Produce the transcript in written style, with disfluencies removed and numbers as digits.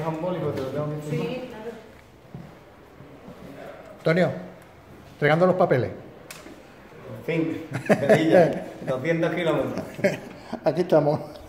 deja un boli porque te lo tengo que firmar. Sí, claro. Antonio, entregando los papeles. En fin, Sevilla, 200 kilómetros. Aquí estamos.